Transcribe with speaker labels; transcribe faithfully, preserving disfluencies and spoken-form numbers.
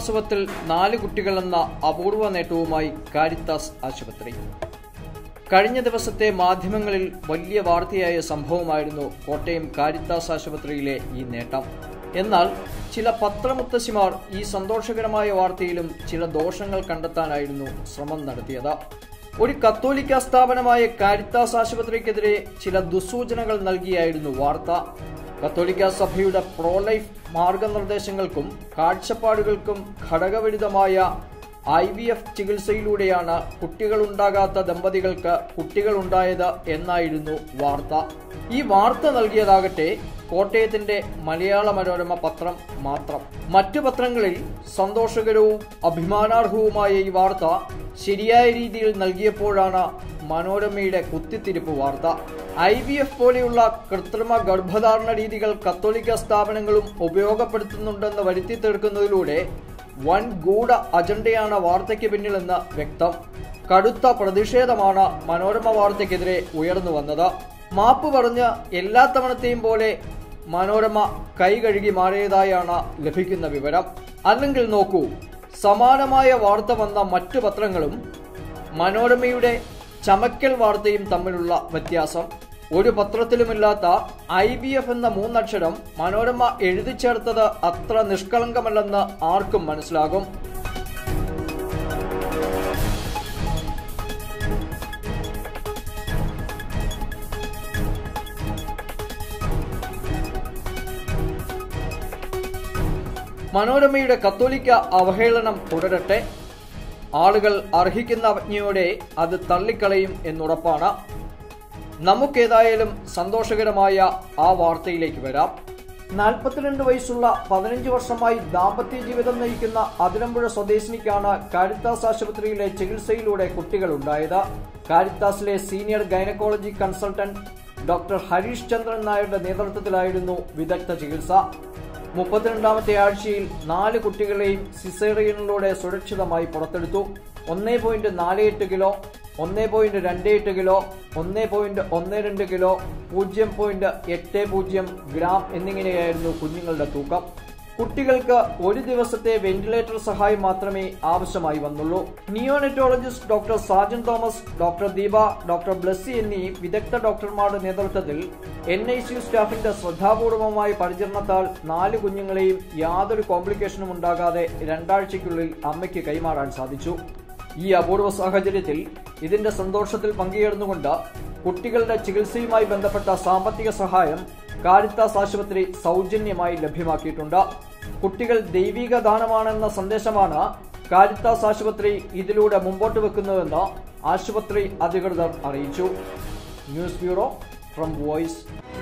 Speaker 1: പ്രസവത്തിൽ നാല് കുട്ടികളെന്ന അപൂർവ നേട്ടവുമായി കാരിത്താസ് ആശുപത്രി. കഴിഞ്ഞ ദിവസത്തെ മാധ്യമങ്ങളിൽ വലിയ വാർത്തയായ സംഭവമായിരുന്നു കോട്ടയം കാരിത്താസ് ആശുപത്രിയിലെ ഈ നേട്ടം. എന്നാൽ ചില പത്രമുത്തശ്ശിമാർ ഈ സന്തോഷകരമായ വാർത്തയിലും ചില ദോഷങ്ങൾ കണ്ടെത്താനായിരുന്നു ശ്രമം നടത്തിയത്. ഒരു കത്തോലിക്ക സ്ഥാപനമായ കാരിത്താസ് ആശുപത്രിക്കെതിരെ ചില ദുസ്സൂചനകൾ നൽകിയായിരുന്നു വാർത്ത. കത്തോലിക്ക സഭയുടെ പ്രോ ലൈഫ് മാർഗനിർദ്ദേശങ്ങൾക്കും കാഴ്ചപ്പാടുകൾക്കും ഘടകവിരുദ്ധമായ ഐ വി എഫ് ചികിത്സയിലൂടെയാണ് കുട്ടികളുണ്ടാകാത്ത ദമ്പതികൾക്ക് കുട്ടികളുണ്ടായത് എന്നായിരുന്നു വാർത്ത. ഈ വാർത്ത നൽകിയതാകട്ടെ കോട്ടയത്തിന്റെ മലയാള മനോരമ പത്രം മാത്രം. മറ്റു പത്രങ്ങളിൽ സന്തോഷകരവും അഭിമാനാർഹവുമായ ഈ വാർത്ത ശരിയായ രീതിയിൽ നൽകിയപ്പോഴാണ് മനോരമയുടെ കുത്തിത്തിരിപ്പ് വാർത്ത. ഐ വി എഫ് പോലെയുള്ള കൃത്രിമ ഗർഭധാരണ രീതികൾ കത്തോലിക്ക സ്ഥാപനങ്ങളും ഉപയോഗപ്പെടുത്തുന്നുണ്ടെന്ന് വരുത്തി തീർക്കുന്നതിലൂടെ വൻ ഗൂഢ അജണ്ടയാണ് വാർത്തയ്ക്ക് പിന്നിലെന്ന് വ്യക്തം. കടുത്ത പ്രതിഷേധമാണ് മനോരമ വാർത്തയ്ക്കെതിരെ ഉയർന്നു വന്നത്. മാപ്പ് പറഞ്ഞ് എല്ലാ തവണത്തെയും പോലെ മനോരമ കൈ കഴുകി മാറിയതായാണ് ലഭിക്കുന്ന വിവരം. അല്ലെങ്കിൽ നോക്കൂ, സമാനമായ വാർത്ത വന്ന മറ്റു പത്രങ്ങളും മനോരമയുടെ ചമക്കൽ വാർത്തയും തമ്മിലുള്ള വ്യത്യാസം. ഒരു പത്രത്തിലുമില്ലാത്ത ഐ ബി എഫ് എന്ന മൂന്നക്ഷരം മനോരമ എഴുതി ചേർത്തത് അത്ര നിഷ്കളങ്കമല്ലെന്ന് ആർക്കും മനസ്സിലാകും. മനോരമയുടെ കത്തോലിക്ക അവഹേളനം തുടരട്ടെ. ആളുകൾ അർഹിക്കുന്ന അവജ്ഞയോടെ അത് തള്ളിക്കളയും എന്നുറപ്പാണ്. നമുക്കേതായാലും സന്തോഷകരമായ ആ വാർത്തയിലേക്ക് വരാം. നാൽപ്പത്തിരണ്ട് വയസ്സുള്ള പതിനഞ്ച് വർഷമായി ദാമ്പത്യ ജീവിതം നയിക്കുന്ന അതിരമ്പുഴ സ്വദേശിനിക്കാണ് കാരിത്താസ് ആശുപത്രിയിലെ ചികിത്സയിലൂടെ കുട്ടികളുണ്ടായത്. കാരിത്താസിലെ senior gynaecology consultant doctor Harish Chandran നായരുടെ നേതൃത്വത്തിലായിരുന്നു വിദഗ്ധ ചികിത്സ. മുപ്പത്തിരണ്ടാമത്തെ ആഴ്ചയിൽ നാല് കുട്ടികളെയും സിസേറിയനിലൂടെ സുരക്ഷിതമായി പുറത്തെടുത്തു. ഒന്നേ പോയിന്റ് നാല് എട്ട് കിലോ, ഒന്നേ പോയിന്റ് രണ്ട് എട്ട് കിലോ, ഒന്നേ പോയിന്റ് ഒന്ന് രണ്ട് കിലോ, പൂജ്യം പോയിന്റ് എട്ട് പൂജ്യം ഗ്രാം എന്നിങ്ങനെയായിരുന്നു കുഞ്ഞുങ്ങളുടെ തൂക്കം. കുട്ടികൾക്ക് ഒരു ദിവസത്തെ വെന്റിലേറ്റർ സഹായം മാത്രമേ ആവശ്യമായി വന്നുള്ളൂ. Neonatologist doctor Sajan Thomas, doctor Deepa, doctor Blessy എന്നീ വിദഗ്ധ ഡോക്ടർമാരുടെ നേതൃത്വത്തിൽ എൻ ഐ സി യു സ്റ്റാഫിന്റെ ശ്രദ്ധാപൂർവമായ പരിചരണത്താൽ നാല് കുഞ്ഞുങ്ങളെയും യാതൊരു കോംപ്ലിക്കേഷനും ഉണ്ടാകാതെ രണ്ടാഴ്ചയ്ക്കുള്ളിൽ അമ്മയ്ക്ക് കൈമാറാൻ സാധിച്ചു. ഈ അപൂർവ സാഹചര്യത്തിൽ ഇതിന്റെ സന്തോഷത്തിൽ പങ്കുചേർന്നുകൊണ്ട് കുട്ടികളുടെ ചികിത്സയുമായി ബന്ധപ്പെട്ട സാമ്പത്തിക സഹായം കാരിത്താസ് ആശുപത്രി സൗജന്യമായി ലഭ്യമാക്കിയിട്ടുണ്ട്. കുട്ടികൾ ദൈവിക ദാനമാണെന്ന സന്ദേശമാണ് കാരിത്താസ് ആശുപത്രി ഇതിലൂടെ മുമ്പോട്ട് വെക്കുന്നതെന്ന് ആശുപത്രി അധികൃതർ അറിയിച്ചു. News bureau from voice.